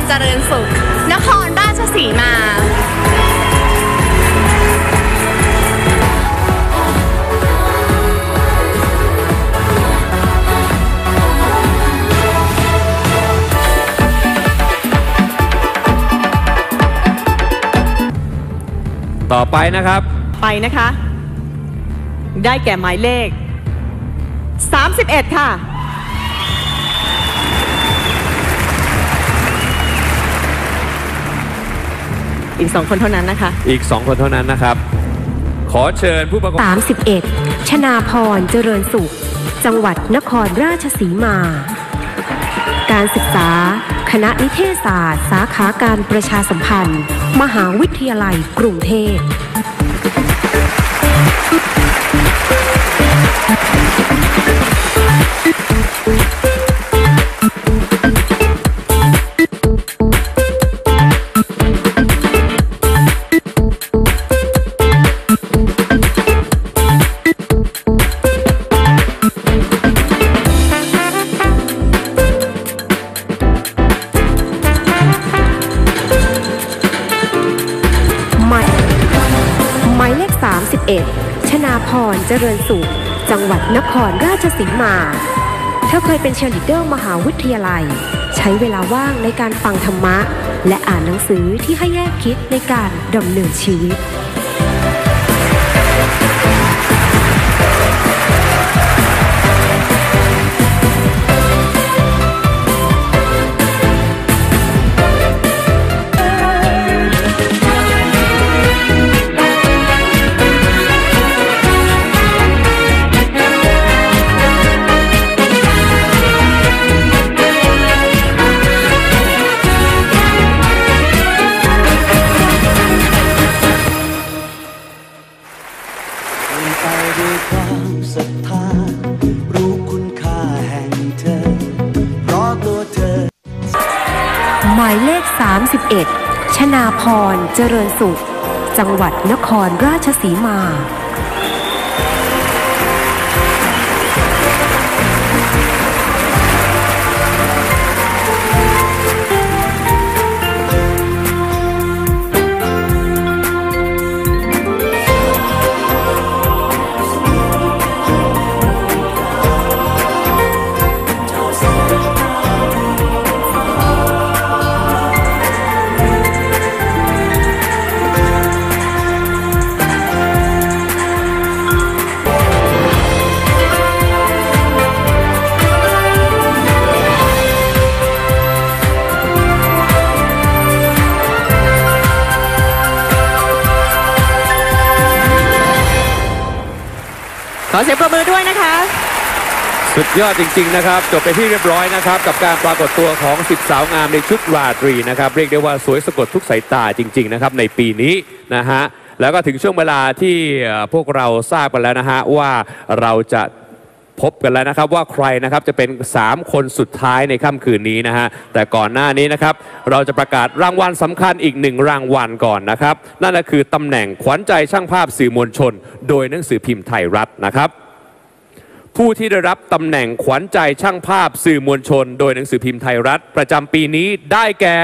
เจริญสุขนครราชสีมาต่อไปนะครับไปนะคะได้แก่หมายเลข31ค่ะอีก2 คนเท่านั้นนะคะอีก2 คนเท่านั้นนะครับขอเชิญผู้ประกอบ 31ชนาพรเจริญสุขจังหวัดนครราชสีมาการศึกษาคณะนิเทศศาสตร์สาขาการประชาสัมพันธ์มหาวิทยาลัยกรุงเทพหมายเลข31ชนาพรเจริญสุขจังหวัดนครราชสีมาเธอเคยเป็นเชียร์ลีดเดอร์มหาวิทยาลัยใช้เวลาว่างในการฟังธรรมะและอ่านหนังสือที่ให้แง่คิดในการดำเนินชีวิตหมายเลข31ชนาพรเจริญสุขจังหวัดนครราชสีมาขอเสียงปรบมือด้วยนะคะสุดยอดจริงๆนะครับจบไปที่เรียบร้อยนะครับกับการปรากฏตัวของ10 สาวงามในชุดราตรีนะครับเรียกได้ว่าสวยสะกดทุกสายตาจริงๆนะครับในปีนี้นะฮะแล้วก็ถึงช่วงเวลาที่พวกเราทราบกันแล้วนะฮะว่าเราจะพบกันแล้วนะครับว่าใครนะครับจะเป็น3 คนสุดท้ายในค่ำคืนนี้นะฮะแต่ก่อนหน้านี้นะครับเราจะประกาศรางวัลสำคัญอีก1 รางวัลก่อนนะครับนั่นก็คือตำแหน่งขวัญใจช่างภาพสื่อมวลชนโดยหนังสือพิมพ์ไทยรัฐนะครับผู้ที่ได้รับตำแหน่งขวัญใจช่างภาพสื่อมวลชนโดยหนังสือพิมพ์ไทยรัฐประจำปีนี้ได้แก่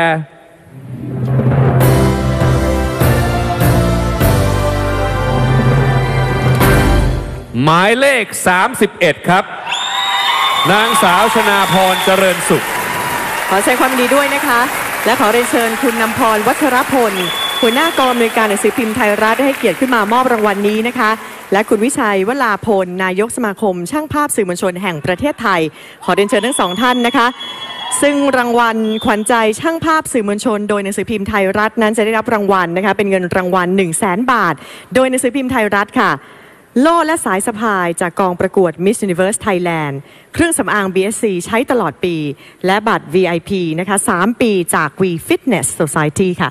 หมายเลข31ครับนางสาวชนาพรเจริญสุขขอแสดงความยินดีด้วยนะคะและขอเรียนเชิญคุณนำพรวัชรพลหัวหน้ากองอำนวยการหนังสือพิมพ์ไทยรัฐได้ให้เกียรติขึ้นมามอบรางวัลนี้นะคะและคุณวิชัยวลาพลนายกสมาคมช่างภาพสื่อมวลชนแห่งประเทศไทยขอเรียนเชิญทั้ง2 ท่านนะคะซึ่งรางวัลขวัญใจช่างภาพสื่อมวลชนโดยหนังสือพิมพ์ไทยรัฐนั้นจะได้รับรางวัลนะคะเป็นเงินรางวัล100,000 บาทโดยหนังสือพิมพ์ไทยรัฐค่ะโล่และสายสะพายจากกองประกวด Miss Universe Thailand เครื่องสำอาง BSC ใช้ตลอดปีและบัตร VIP นะคะ3 ปีจาก V Fitness Society ค่ะ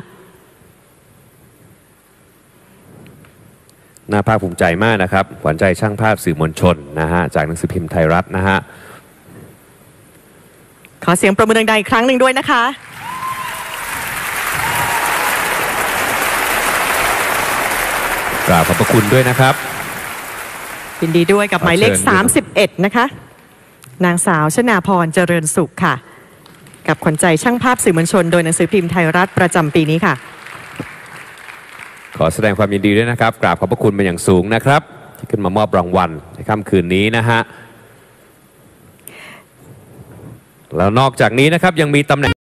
น่าภาคภูมิใจมากนะครับขวัญใจช่างภาพสื่อมวลชนนะฮะจากหนังสือพิมพ์ไทยรัฐนะฮะขอเสียงประมือดังๆอีกครั้งหนึ่งด้วยนะคะกราบขอบพระคุณด้วยนะครับยินดีด้วยกับหมายเลข31นะคะนางสาวชนาพรเจริญสุขค่ะกับขวัญใจช่างภาพสื่อมวลชนโดยหนังสือพิมพ์ไทยรัฐประจำปีนี้ค่ะขอแสดงความยินดีด้วยนะครับกราบขอบพระคุณเป็นอย่างสูงนะครับที่ขึ้นมามอบรางวัลในค่ำคืนนี้นะฮะแล้วนอกจากนี้นะครับยังมีตำแหน่ง